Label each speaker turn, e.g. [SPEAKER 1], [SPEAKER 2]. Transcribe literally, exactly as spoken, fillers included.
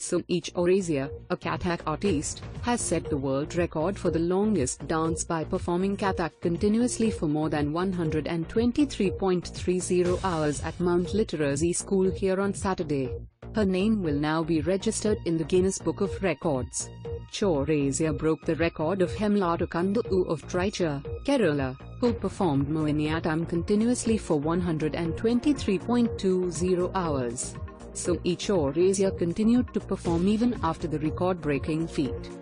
[SPEAKER 1] Soni Chaurasia, a Kathak artist, has set the world record for the longest dance by performing Kathak continuously for more than one hundred twenty-three point three zero hours at Mount Literacy School here on Saturday. Her name will now be registered in the Guinness Book of Records. Chaurasia broke the record of Hemlatakundu of Trichy, Kerala, who performed Mohiniyattam continuously for one hundred twenty-three point two zero hours. Soni Chaurasia continued to perform even after the record-breaking feat.